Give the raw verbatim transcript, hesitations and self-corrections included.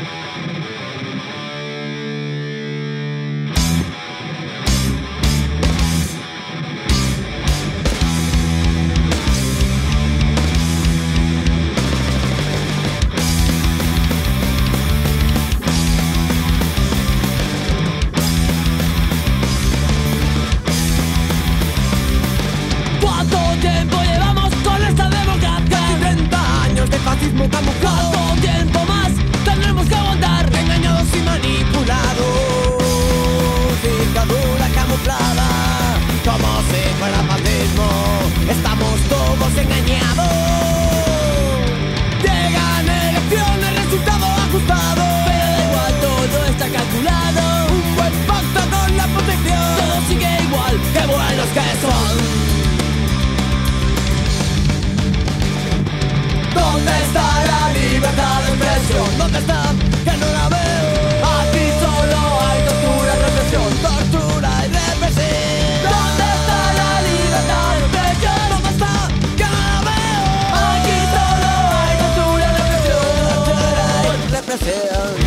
Camuflado. ¿Cuánto tiempo más tendremos que aguantar? Engañados y manipulados, dictadura camuflada, como si fuera fascismo, estamos todos engañados. Llegan elecciones, resultado ajustado, Pero da igual, todo está calculado. un buen pacto con la protección. Todo sigue igual, qué buenos que son. ¿Dónde está la libertad de expresión? ¿Dónde está? Que no la veo. Aquí solo hay tortura, represión. Tortura y represión. ¿Dónde está la libertad de expresión? ¿Dónde está? Que no la veo. Aquí solo hay tortura, represión. Tortura y represión.